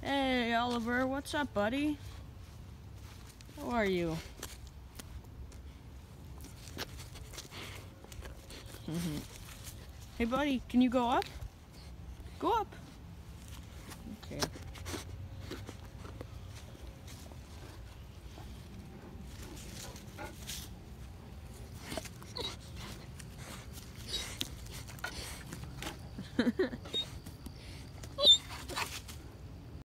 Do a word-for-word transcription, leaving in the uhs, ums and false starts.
Hey, Oliver, what's up, buddy? How are you? Hey, buddy, can you go up? Go up. Okay.